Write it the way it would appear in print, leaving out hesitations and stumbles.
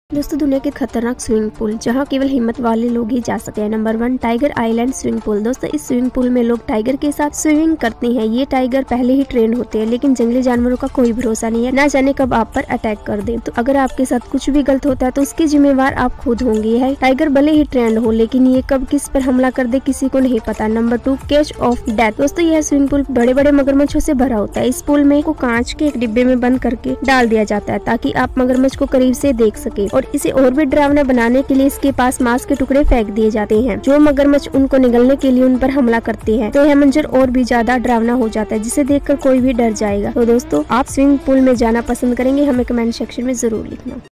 दोस्तों दुनिया के खतरनाक स्विमिंग पूल जहां केवल हिम्मत वाले लोग ही जा सकते हैं। Number 1 tiger island swimming pool. दोस्तों इस स्विमिंग पूल में लोग टाइगर के साथ स्विमिंग करते हैं। ये टाइगर पहले ही ट्रेंड होते हैं, लेकिन जंगली जानवरों का कोई भरोसा नहीं है, ना जाने कब आप पर अटैक कर दे। तो अगर आपके साथ कुछ भी गलत होता है तो उसकी जिम्मेवार आप खुद होंगे। है टाइगर भले ही ट्रेंड हो, लेकिन ये कब किस पर हमला कर दे किसी को नहीं पता। Number 2 cage of death. दोस्तों यह स्विमिंग पूल बड़े बड़े मगरमच्छों से भरा होता है। इस पूल में को कांच के एक डिब्बे में बंद करके डाल दिया जाता है ताकि आप मगरमच्छ को करीब से देख सके, और इसे और भी डरावना बनाने के लिए इसके पास मांस के टुकड़े फेंक दिए जाते हैं। जो मगरमच्छ उनको निगलने के लिए उन पर हमला करते हैं तो यह मंजर और भी ज्यादा डरावना हो जाता है, जिसे देखकर कोई भी डर जाएगा। तो दोस्तों आप स्विमिंग पूल में जाना पसंद करेंगे? हमें कमेंट सेक्शन में जरूर लिखना।